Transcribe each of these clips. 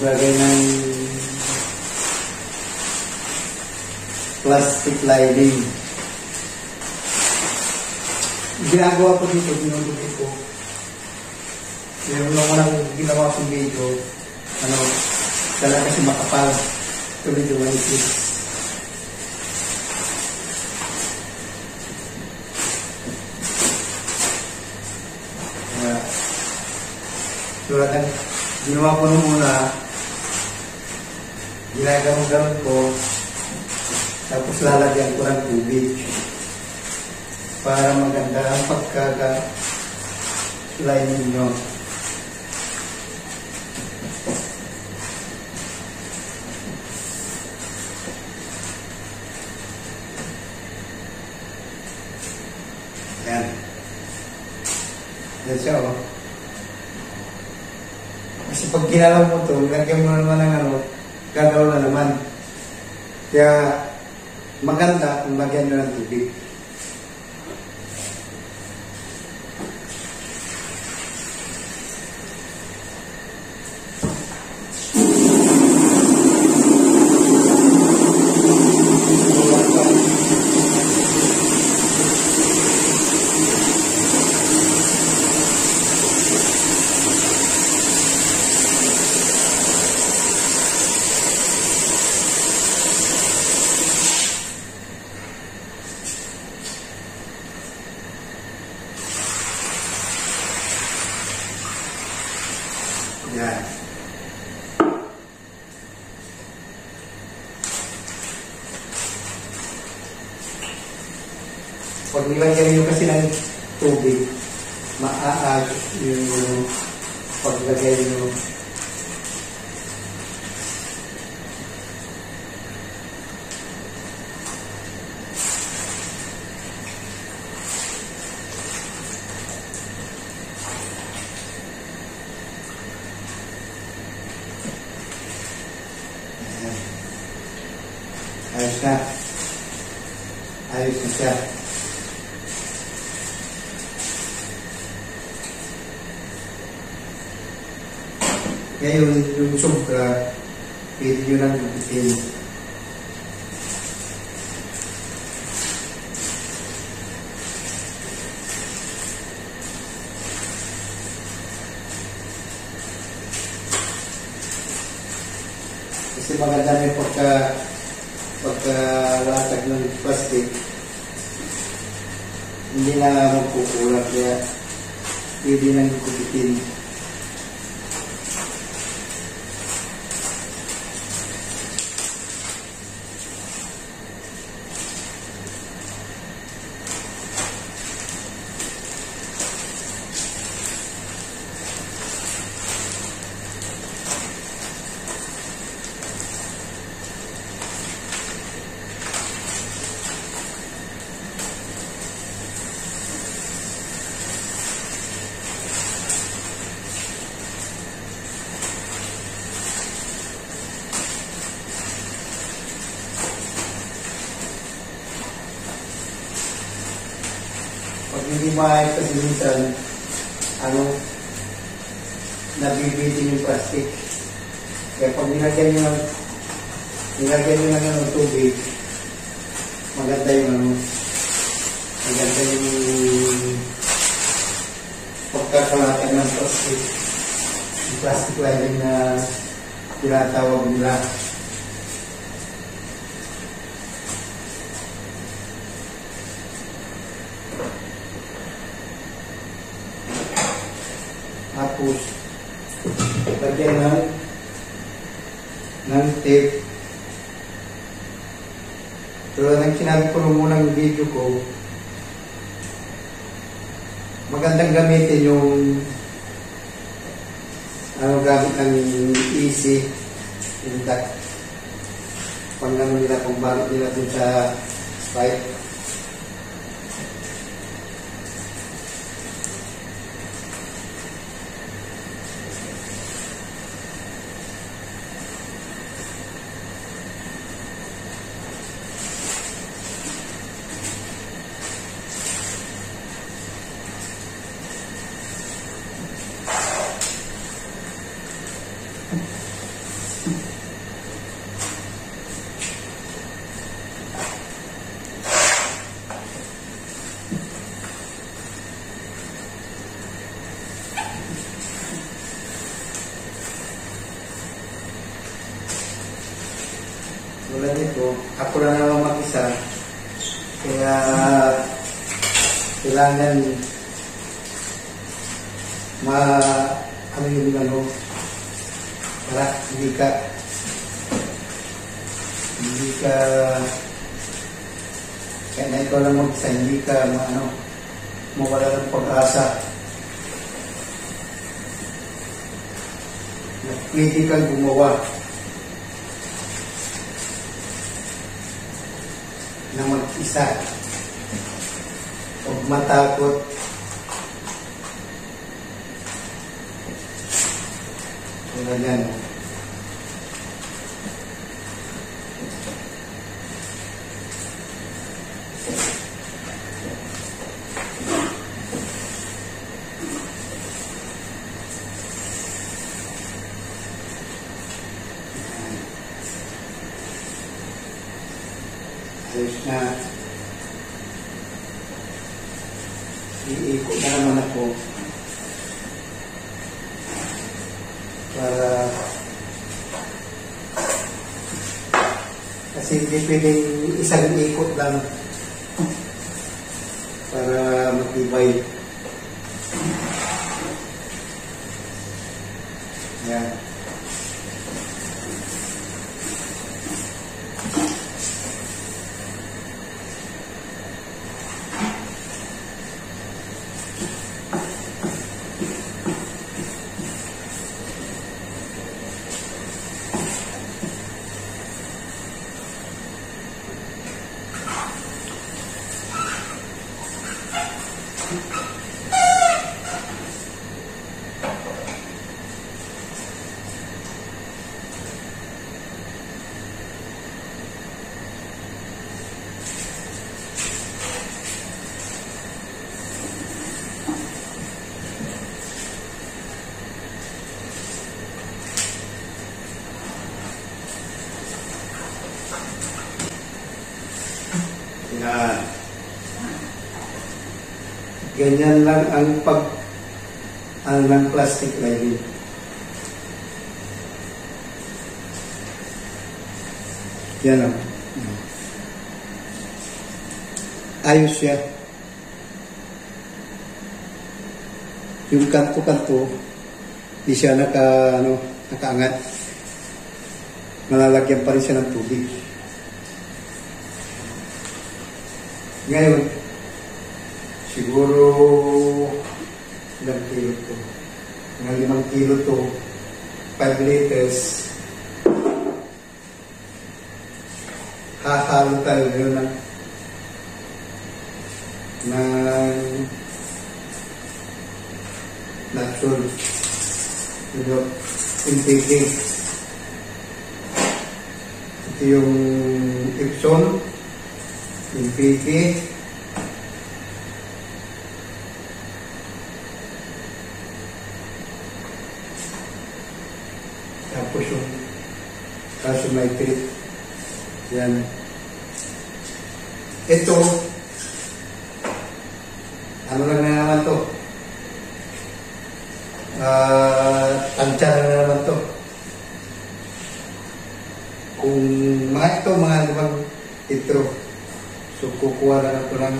paglagay ng plastic lining. Ginagawa ko dito, dinudukit ko. Yung unang ginawa kong video, talaga kasi makapal. Ito medyo manipis. So, ginawa ko nung una, ginagawa ko, tapos lalagyan ko ng tubig para maganda ang pagkaka-lining nyo. Yan. Yan siya, oh. Kasi pag ginalaw mo ito, lagyan mo naman ng gagalaw na naman. Kaya maganda kung lagyan nyo ng tubig. Yan. Pag nilagyan nyo kasi ng tubig, maaag yung paglagay nyo. Ayos na. Ayos na siya. Ngayon, yung sobra, pwede nyo lang gupitin. Kasi maganda yung pagkalatag ng plastic, hindi na magkukulang, kaya pwede nang gupitin. Pag hindi maayos kasi minsan, nabibitin yung plastic. Kaya pag nilagyan nyo ng tubig, maganda yung pagkakalatag ng plastic. Yung plastic lining na tinatawag nila. Tapos, lagyan ng tape. So, nang sinabi ko nung unang video ko, magandang gamitin yung gamit ng easy yung duct. Pang nila, kung bakit nila dun sa pipe. Wala nito, ako lang naman mag-isa. Kaya kailangan ano yung ano, para hindi ka kaya na ikaw lang mag-isa, hindi ka mawala ng pag-asa na pwede kang gumawa na mag-isa. Huwag matakot. Tulad yan. Ayos na. Iikot na naman ako para kasi hindi pwedeng isang ikot lang para matibay. Yan. Yan. Ganyan lang ang ng plastic lining. Yan o. Ayos siya. Yung kanto-kanto, di siya nakaangat. Malalagyan pa rin siya ng tubig. Ngayon, siguro ilang kilo to? Mga 5 kilo to, 5 liters. Hahalo tayo yun ng natural. Yung baking. Ito yung Epson. Yung piki, tapos yung calcium-nitrate. Yan. Ito, ano lang na naman to? Tansya na naman to. Kung mga 5 litro. So, kukuha na ito ng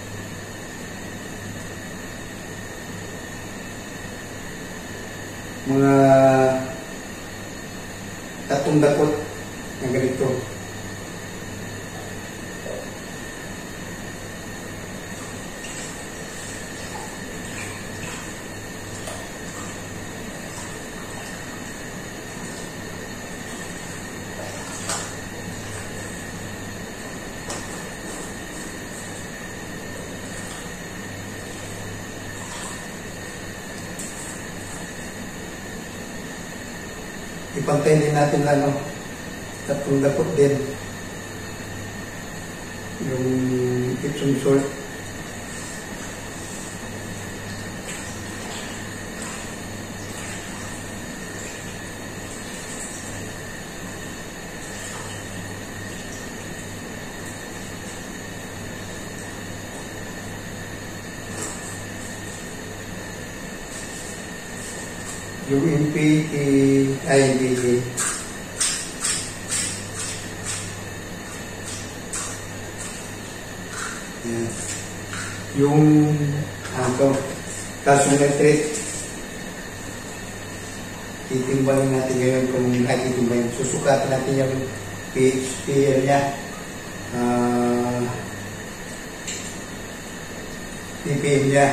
mga 3 dakot na ganito. Ipantay din natin lang 3 dakot din yung Epsom salt. Yung MPT, ay MPT. Yan. Yung, calcium nitrate. Titimbangin natin ngayon kung natitimbangin. Susukatin natin yung pH niya. ppm niya.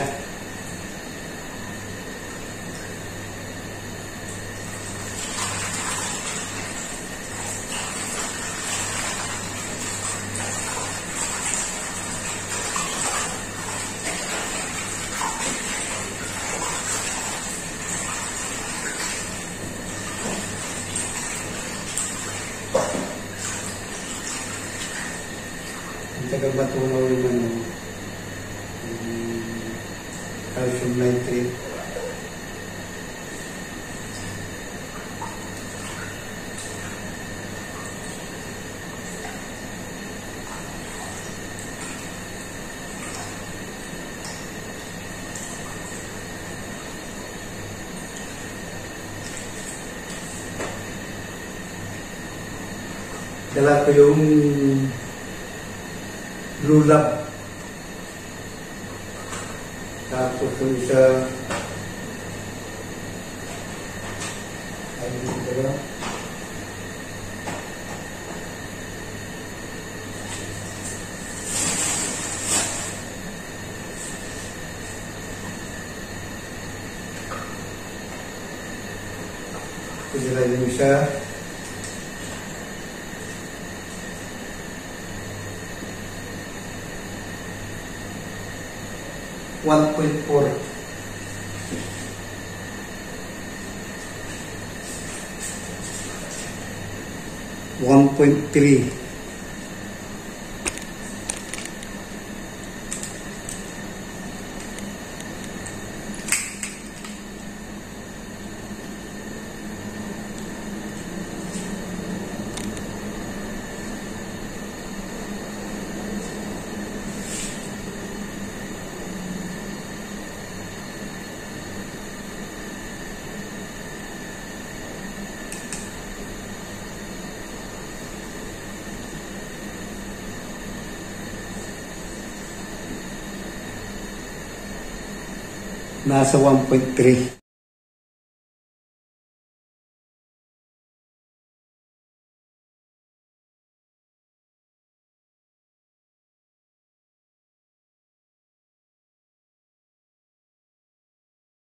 Tagal matunaw yung calcium nitrate. Dala ko yung Blue Lab. Tapos yung isa ay dito ba? Kaya yung isa 1.4. $1.3. Nasa 1.3.